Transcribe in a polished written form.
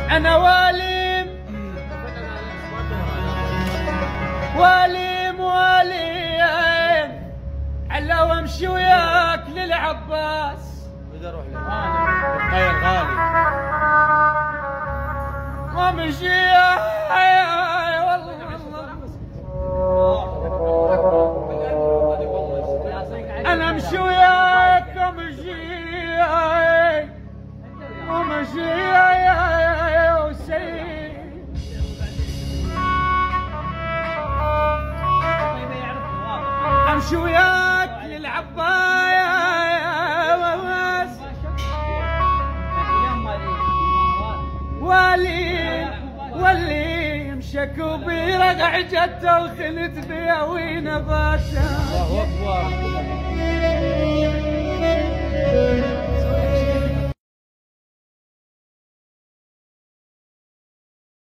انا واليم واليم واليم على وامشي وياك للعباس خير غالي وامشي انا امشي وياك وامشي امشي وياك للعباس واللي يمشك وبيرقع جته وخلت بيا ونباته. الله اكبر.